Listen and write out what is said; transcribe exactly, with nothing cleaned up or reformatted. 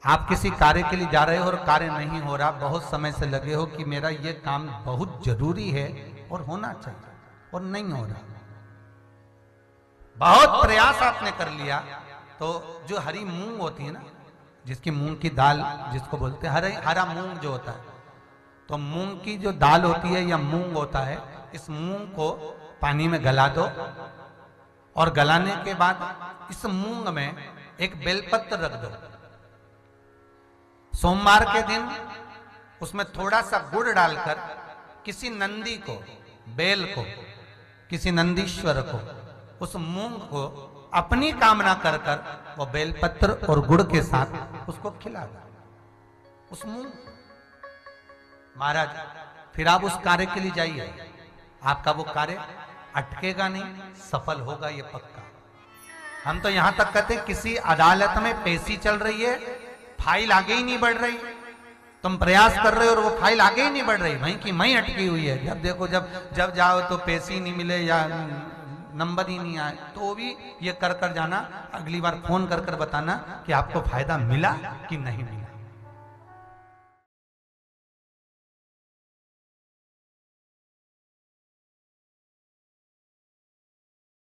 आप किसी कार्य के लिए जा रहे हो और कार्य नहीं हो रहा, बहुत समय से लगे हो कि मेरा ये काम बहुत जरूरी है और होना चाहिए और नहीं हो रहा, बहुत प्रयास आपने कर लिया, तो जो हरी मूंग होती है ना, जिसकी मूंग की दाल जिसको बोलते हैं, हरे हरा मूंग जो होता है, तो मूंग की जो दाल होती है या मूंग होता है, इस मूंग को पानी में गला दो और गलाने के बाद इस मूंग में एक बेलपत्र रख दो। सोमवार के दिन उसमें थोड़ा सा गुड़ डालकर किसी नंदी को, बेल को, किसी नंदीश्वर को, उस मूंग को अपनी कामना कर कर वो बेलपत्र और गुड़ के साथ उसको खिला दो, उस मूंग। महाराज फिर आप उस कार्य के लिए जाइए, आपका वो कार्य अटकेगा नहीं, सफल होगा ये पक्का। हम तो यहां तक कहते हैं किसी अदालत में पेशी चल रही है, फाइल आगे ही नहीं बढ़ रही, तुम प्रयास कर रहे हो और वो फाइल आगे ही नहीं बढ़ रही, वहीं की वहीं अटकी हुई है। जब देखो जब जब जाओ तो पेशी नहीं मिले या नंबर ही नहीं आए, तो भी ये कर कर जाना, अगली बार फोन कर कर बताना कि आपको फायदा मिला कि नहीं मिला।